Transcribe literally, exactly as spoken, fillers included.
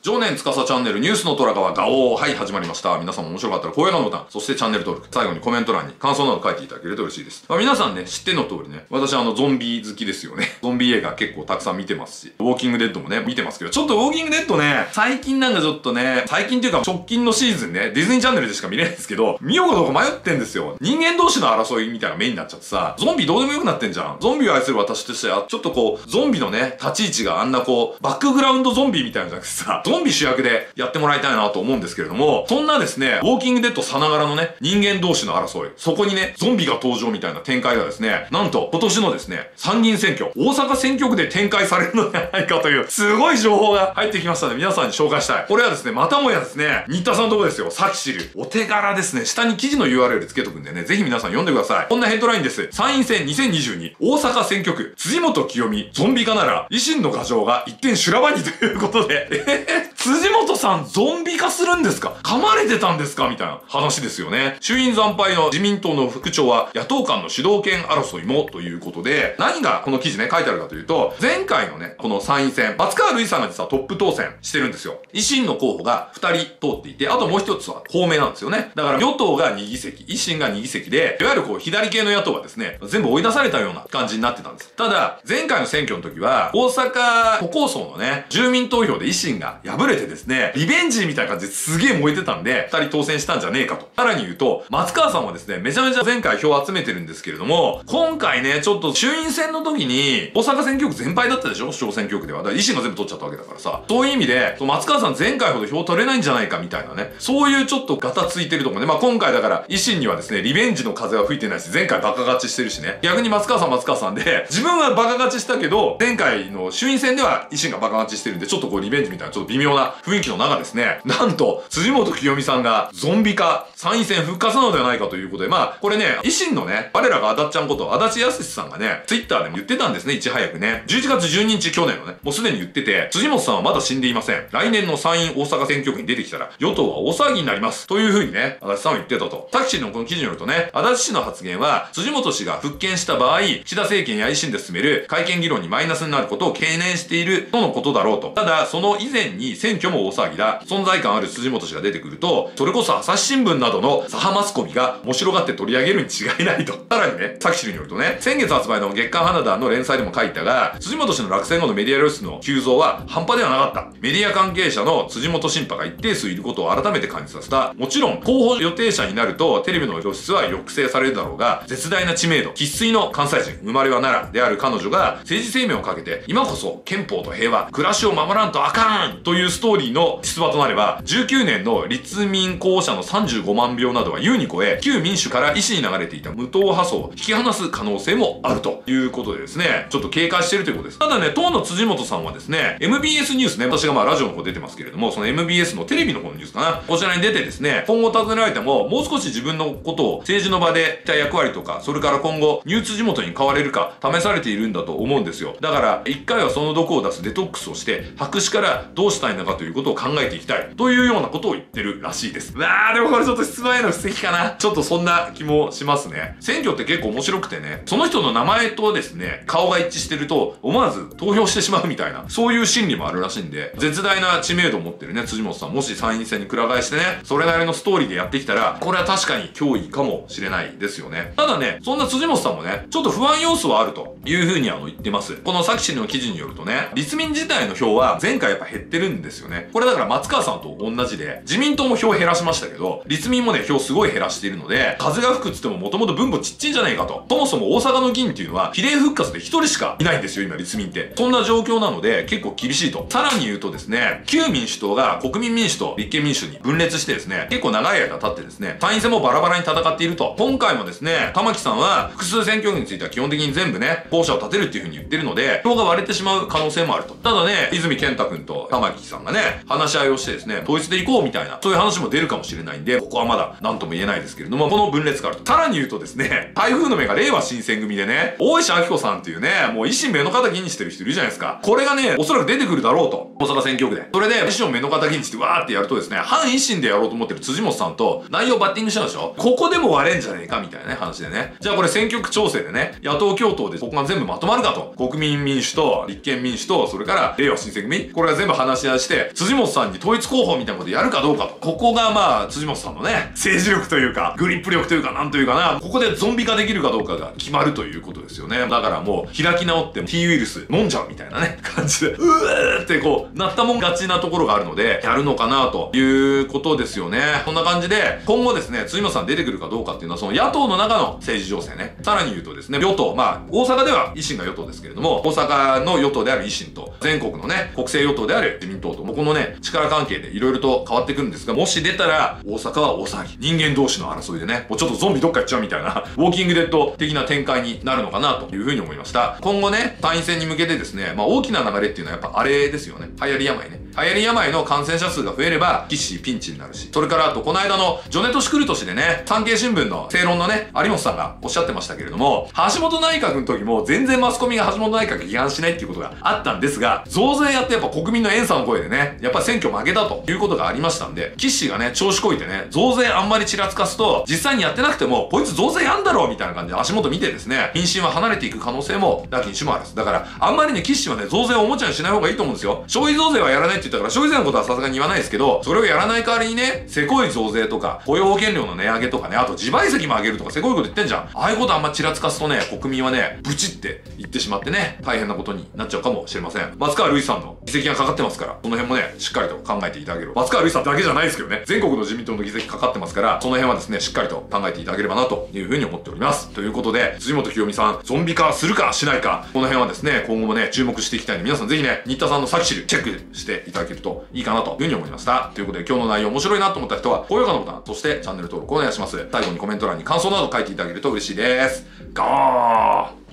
常年司チャンネルニュースの虎川ガオー。はい、始まりました。皆さんも面白かったら高評価のボタン、そしてチャンネル登録、最後にコメント欄に感想など書いていただけると嬉しいです。まあ、皆さんね、知っての通りね、私あのゾンビ好きですよね。ゾンビ映画結構たくさん見てますし、ウォーキングデッドもね、見てますけど、ちょっとウォーキングデッドね、最近なんかちょっとね、最近っていうか直近のシーズンね、ディズニーチャンネルでしか見れないんですけど、見ようかどうか迷ってんですよ。人間同士の争いみたいなメインになっちゃってさ、ゾンビどうでもよくなってんじゃん。ゾンビを愛する私としては、ちょっとこう、ゾンビのね、立ち位置があんなこう、バックグラウンドゾンビみたいなのじゃなくてさ、ゾンビ主役でやってもらいたいなと思うんですけれども、そんなですね、ウォーキングデッドさながらのね、人間同士の争い、そこにね、ゾンビが登場みたいな展開がですね、なんと今年のですね、参議院選挙、大阪選挙区で展開されるのではないかという、すごい情報が入ってきましたので、皆さんに紹介したい。これはですね、またもやですね、新田さんのとこですよ、さき知る。お手柄ですね、下に記事の ユーアールエル つけとくんでね、ぜひ皆さん読んでください。こんなヘッドラインです。参院選にせんにじゅうに、大阪選挙区、辻元清美、ゾンビ化なら、維新の牙城が一点修羅場にということで、えー、辻元さんゾンビ化するんですか？噛まれてたんですかみたいな話ですよね。衆院惨敗の自民党の副長は野党間の主導権争いもということで、何がこの記事ね書いてあるかというと、前回のね、この参院選、松川るいさんが実はトップ当選してるんですよ。維新の候補がふたり通っていて、あともう一つは公明なんですよね。だから与党がにぎせき、維新がにぎせきで、いわゆるこう左系の野党はですね、全部追い出されたような感じになってたんです。ただ、前回の選挙の時は、大阪都構想のね、住民投票で維新が敗れてですね、リベンジみたいな感じですげえ燃えてたんで、ふたり当選したんじゃねえかと。さらに言うと、松川さんはですね、めちゃめちゃ前回票を集めてるんですけれども、今回ね、ちょっと衆院選の時に、大阪選挙区全敗だったでしょ？小選挙区では。だから維新が全部取っちゃったわけだからさ。そういう意味で、松川さん前回ほど票取れないんじゃないかみたいなね、そういうちょっとガタついてるとこね。まあ今回だから維新にはですね、リベンジの風は吹いてないし、前回バカ勝ちしてるしね。逆に松川さん松川さんで、自分はバカ勝ちしたけど、前回の衆院選では維新がバカ勝ちしてるんで、ちょっとこうリベンジみたいなちょっと微妙な雰囲気の中ですね、なんと、辻元清美さんがゾンビ化、参院選復活なのではないかということで、まあ、これね、維新のね、我らがあだっちゃんこと、足立康さんがね、ツイッターでも言ってたんですね、いち早くね。じゅういちがつじゅうににち去年のね、もうすでに言ってて、辻元さんはまだ死んでいません。来年の参院大阪選挙区に出てきたら、与党は大騒ぎになります。という風にね、足立さんは言ってたと。タクシーのこの記事によるとね、足立氏の発言は、辻元氏が復権した場合、岸田政権や維新で進める改憲議論にマイナスになることを懸念しているとのことだろうと。ただ、その以前に選挙も大騒ぎだ。存在感ある辻元氏が出てくると、それこそ朝日新聞などの左派マスコミが面白がって取り上げるに違いないと。さらにね、さき知るによるとね、先月発売の月刊花田の連載でも書いたが、辻元氏の落選後のメディア露出の急増は半端ではなかった。メディア関係者の辻元シンパが一定数いることを改めて感じさせた。もちろん、候補予定者になると、テレビの露出は抑制されるだろうが、絶大な知名度、生粋の関西人、生まれは奈良である彼女が、政治生命をかけて、今こそ憲法と平和、暮らしを守らんとあかんというストーリーの出馬となれば、じゅうきゅうねんの立民候補者のさんじゅうごまんひょうなどは優に超え、旧民主から維新に流れていた無党派層を引き離す可能性もあるということでですね、ちょっと警戒しているということです。ただね、当の辻元さんはですね、エムビーエス ニュースね、私がまあラジオの方出てますけれども、その エムビーエス のテレビの方のニュースかな、こちらに出てですね、今後尋ねられても、もう少し自分のことを政治の場でいた役割とか、それから今後、ニュー辻元に変われるか試されているんだと思うんですよ。だから、一回はその毒を出すデトックスをして、白紙からどうしたいのかということを考えていきたい。というようなことを言ってるらしいです。うわー、でもこれちょっと出馬への布石かな。ちょっとそんな気もしますね。選挙って結構面白くてね、その人の名前とですね、顔が一致してると、思わず投票してしまうみたいな、そういう心理もあるらしいんで、絶大な知名度を持ってるね、辻元さん、もし参院選にくら替えしてね、それなりのストーリーでやってきたら、これは確かに脅威かもしれないですよね。ただね、そんな辻元さんもね、ちょっと不安要素はあるというふうにあの言ってます。このさき知の記事によるとね、立民自体の票は前回やっぱ減ってるんですよね。これだから松川さんと同じで、自民党も票減らしましたけど、立民もね、票すごい減らしているので、風が吹くっつってももともと分母ちっちゃいんじゃないかと。そもそも大阪の議員っていうのは、比例復活でひとりしかいないんですよ、今立民って。そんな状況なので、結構厳しいと。さらに言うとですね、旧民主党が国民民主と立憲民主に分裂してですね、結構長い間経ってですね、参院選もバラバラに戦っていると。今回もですね、玉木さんは複数選挙区については基本的に全部ね、候補者を立てるっていう風に言ってるので、票が割れてしまう可能性もあると。ただね、泉健太君と玉木さんがね、話し合いをしてですね、統一で行こうみたいな、そういう話も出るかもしれないんで、ここはまだ何とも言えないですけれども、この分裂があると。さらに言うとですね、台風の目が令和新選組でね、大石明子さんっていうね、もう維新目の敵にしてる人いるじゃないですか。これがね、おそらく出てくるだろうと。大阪選挙区で。それで、維新を目の敵にしてわーってやるとですね、反維新でやろうと思ってる辻元さんと内容バッティングしちゃうでしょ。ここでも割れんじゃねえかみたいなね、話でね。じゃあこれ選挙区調整でね、野党共闘でここが全部まとまるかと。国民民主と立憲民主と、それから令和新選組、これが全部話し合いして、 、辻元さんに統一候補みたいなことやるかどうかと。ここがまあ、辻元さんのね、政治力というか、グリップ力というか、なんというかな、ここでゾンビ化できるかどうかが決まるということですよね。だからもう、開き直って T ウイルス飲んじゃうみたいなね、感じで、うーってこう、なったもん勝ちなところがあるので、やるのかなということですよね。こんな感じで、今後ですね、辻元さん出てくるかどうかっていうのは、その野党の中の政治情勢ね。さらに言うとですね、与党、まあ、大阪では維新が与党ですけれども、大阪の与党である維新と、全国のね、国政与党である自民党と、もうこのね、力関係でいろいろと変わってくるんですが、もし出たら、大阪は大騒ぎ。人間同士の争いでね、もうちょっとゾンビどっか行っちゃうみたいな、ウォーキングデッド的な展開になるのかなというふうに思いました。今後ね、参院選に向けてですね、まあ大きな流れっていうのはやっぱあれですよね。流行り病ね。流行り病の感染者数が増えれば、岸ピンチになるし。それからあと、この間の、ジョネトシクルトシでね、産経新聞の正論のね、有本さんがおっしゃってましたけれども、橋本内閣の時も全然マスコミが橋本内閣批判しないっていうことがあったんですが、増税やってやっぱ国民の怨嗟の声でね、やっぱ選挙負けたということがありましたんで、岸がね、調子こいてね、増税あんまりちらつかすと、実際にやってなくても、こいつ増税やんだろうみたいな感じで足元見てですね、民心は離れていく可能性も、なきにしもあらず。だから、あんまりね、岸はね、増税をおもちゃにしない方がいいと思うんですよ。消費増税はやらないって言ったから、消費税のことはさすがに言わないですけど、それをやらない代わりにね、せこい増税とか、雇用保険料の値上げとかね、あと自賠責も上げるとか、せこいこと言ってんじゃん。ああいうことあんまちらつかすとね、国民はね、ブチって言ってしまってね、大変なことになっちゃうかもしれません。松川るいさんの議席がかかってますから、その辺もね、しっかりと考えていただければ。松川るいさんだけじゃないですけどね、全国の自民党の議席かかってますから、その辺はですね、しっかりと考えていただければなというふうに思っております。ということで、辻元清美さん、ゾンビ化するかしないか、この辺はですね、今後もね、注目していきたいので、皆さんぜひね、新田さんのサキシルチェックしていただけるといいかなというふうに思いました。ということで、今日の内容面白いなと思った人は、高評価のボタン、そしてチャンネル登録お願いします。最後にコメント欄に感想など書いていただけると嬉しいです。ゴー